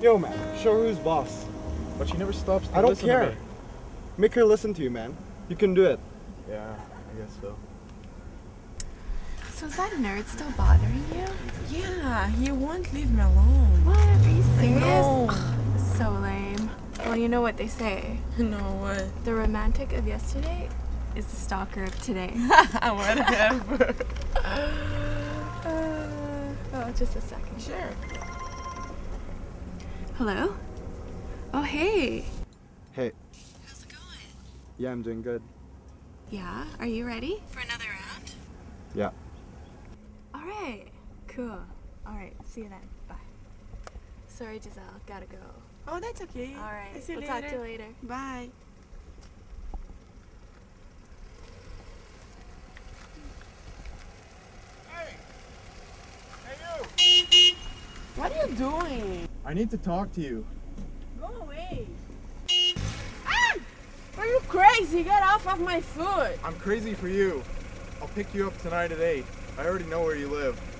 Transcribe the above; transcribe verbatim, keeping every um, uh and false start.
Yo, man, show her who's boss. But she never stops to I don't listen care. to me. Make her listen to you, man. You can do it. Yeah, I guess so. So is that nerd still bothering you? Yeah, he won't leave me alone. What? Are you serious? know. Ugh, so lame. Well, you know what they say. No, what? The romantic of yesterday is the stalker of today. Whatever. uh, oh, just a second. Sure. Hello? Oh, hey. Hey. How's it going? Yeah, I'm doing good. Yeah? Are you ready for another round? Yeah. All right. Cool. All right. See you then. Bye. Sorry, Giselle. Gotta go. Oh, that's okay. All right. I'll see you We'll later. talk to you later. Bye. Hey! Hey you! What are you doing? I need to talk to you. Go away. Ah! Are you crazy? Get off of my foot. I'm crazy for you. I'll pick you up tonight at eight. I already know where you live.